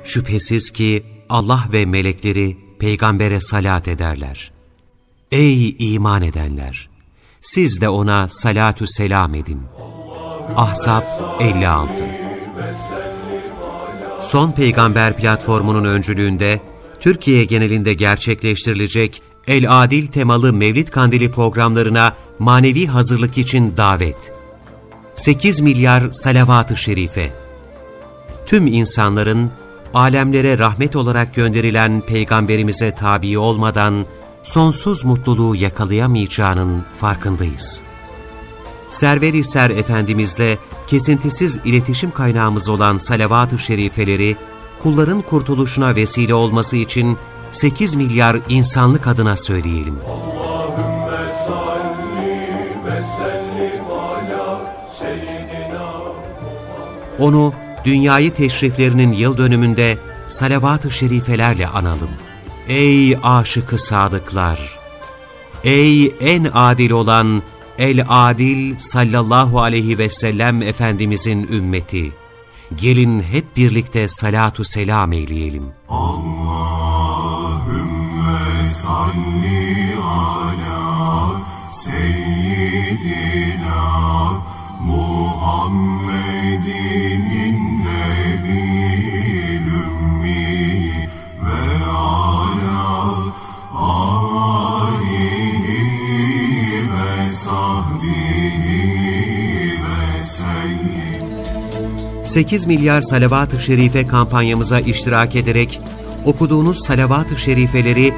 Şüphesiz ki Allah ve melekleri peygambere salat ederler. Ey iman edenler! Siz de ona salatü selam edin. Ahzab 56. Son Peygamber platformunun öncülüğünde Türkiye genelinde gerçekleştirilecek El Adil temalı Mevlid Kandili programlarına manevi hazırlık için davet. 8 milyar salavat-ı şerife. Tüm insanların alemlere rahmet olarak gönderilen Peygamberimize tabi olmadan sonsuz mutluluğu yakalayamayacağının farkındayız. Server-i Ser Efendimizle kesintisiz iletişim kaynağımız olan salavat-ı şerifeleri, kulların kurtuluşuna vesile olması için 8 milyar insanlık adına söyleyelim. Allahümme salli ve sellim ala seyyidina. Onu dünyayı teşriflerinin yıl dönümünde salavat-ı şerifelerle analım. Ey aşık-ı sadıklar! Ey en adil olan El-Adil sallallahu aleyhi ve sellem Efendimizin ümmeti! Gelin hep birlikte salatu selam eyleyelim. Allahümme salli ala seyyidina Muhammedin nebiyyil ümmi ve ala alihi ve sahbihi ve sellim. 8 milyar salavat-ı şerife kampanyamıza iştirak ederek okuduğunuz salavat-ı şerifeleri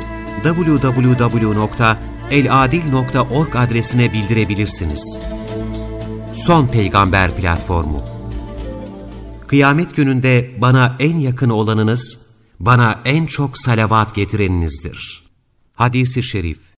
www.eladil.org adresine bildirebilirsiniz. Son Peygamber platformu. Kıyamet gününde bana en yakın olanınız, bana en çok salavat getireninizdir. Hadis-i şerif.